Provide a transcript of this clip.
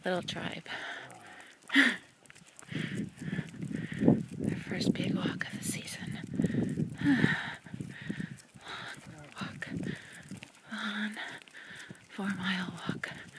little tribe. Their first big walk of the season. Long walk. Long 4-mile walk.